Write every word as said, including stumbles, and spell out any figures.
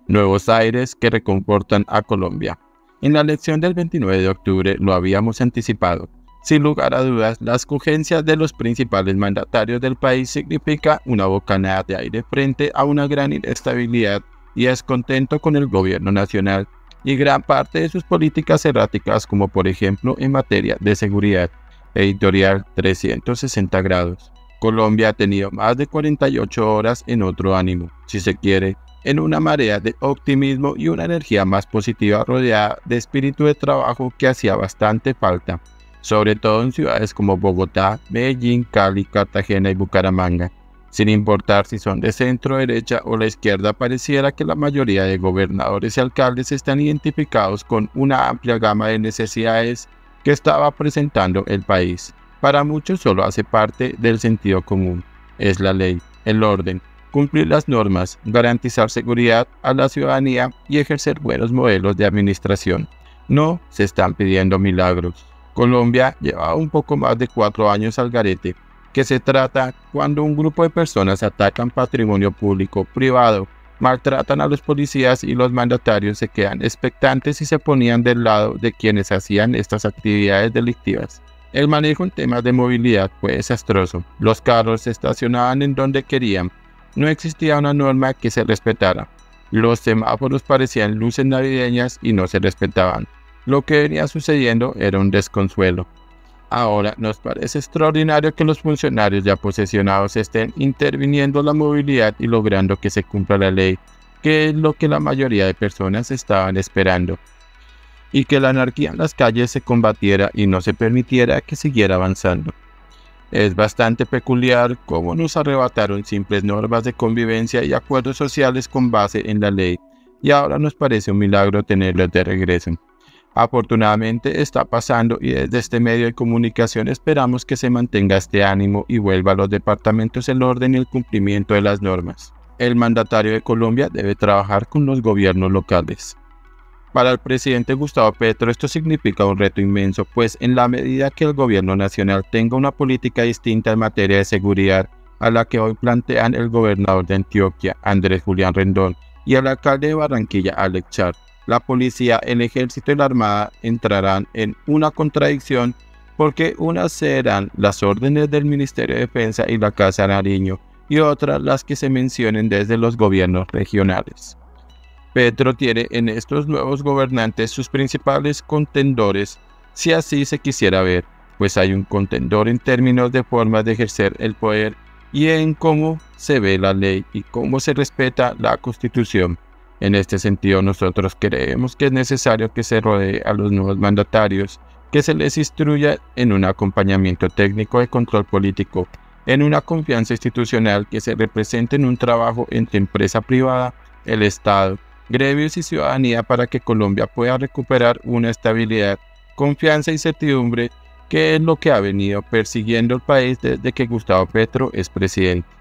nuevos aires que reconfortan a Colombia. En la elección del veintinueve de octubre lo habíamos anticipado. Sin lugar a dudas, la escogencia de los principales mandatarios del país significa una bocanada de aire frente a una gran inestabilidad y descontento con el gobierno nacional y gran parte de sus políticas erráticas, como por ejemplo en materia de seguridad. Editorial trescientos sesenta grados. Colombia ha tenido más de cuarenta y ocho horas en otro ánimo, si se quiere, en una marea de optimismo y una energía más positiva rodeada de espíritu de trabajo que hacía bastante falta, sobre todo en ciudades como Bogotá, Medellín, Cali, Cartagena y Bucaramanga. Sin importar si son de centro, derecha o la izquierda, pareciera que la mayoría de gobernadores y alcaldes están identificados con una amplia gama de necesidades que estaba presentando el país. Para muchos solo hace parte del sentido común. Es la ley, el orden, cumplir las normas, garantizar seguridad a la ciudadanía y ejercer buenos modelos de administración. No se están pidiendo milagros. Colombia lleva un poco más de cuatro años al garete. ¿Qué se trata cuando un grupo de personas atacan patrimonio público, privado, maltratan a los policías y los mandatarios se quedan expectantes y se ponían del lado de quienes hacían estas actividades delictivas? El manejo en temas de movilidad fue desastroso. Los carros se estacionaban en donde querían. No existía una norma que se respetara. Los semáforos parecían luces navideñas y no se respetaban. Lo que venía sucediendo era un desconsuelo. Ahora nos parece extraordinario que los funcionarios ya posesionados estén interviniendo en la movilidad y logrando que se cumpla la ley, que es lo que la mayoría de personas estaban esperando, y que la anarquía en las calles se combatiera y no se permitiera que siguiera avanzando. Es bastante peculiar cómo nos arrebataron simples normas de convivencia y acuerdos sociales con base en la ley, y ahora nos parece un milagro tenerlos de regreso. Afortunadamente está pasando y desde este medio de comunicación esperamos que se mantenga este ánimo y vuelva a los departamentos el orden y el cumplimiento de las normas. El mandatario de Colombia debe trabajar con los gobiernos locales. Para el presidente Gustavo Petro esto significa un reto inmenso, pues en la medida que el gobierno nacional tenga una política distinta en materia de seguridad a la que hoy plantean el gobernador de Antioquia, Andrés Julián Rendón, y el alcalde de Barranquilla, Alex Char, la policía, el ejército y la armada entrarán en una contradicción porque unas serán las órdenes del Ministerio de Defensa y la Casa Nariño y otras las que se mencionen desde los gobiernos regionales. Petro tiene en estos nuevos gobernantes sus principales contendores, si así se quisiera ver, pues hay un contendor en términos de formas de ejercer el poder y en cómo se ve la ley y cómo se respeta la Constitución. En este sentido, nosotros creemos que es necesario que se rodee a los nuevos mandatarios, que se les instruya en un acompañamiento técnico de control político, en una confianza institucional, que se represente en un trabajo entre empresa privada, el Estado, gremios y ciudadanía para que Colombia pueda recuperar una estabilidad, confianza y certidumbre que es lo que ha venido persiguiendo el país desde que Gustavo Petro es presidente.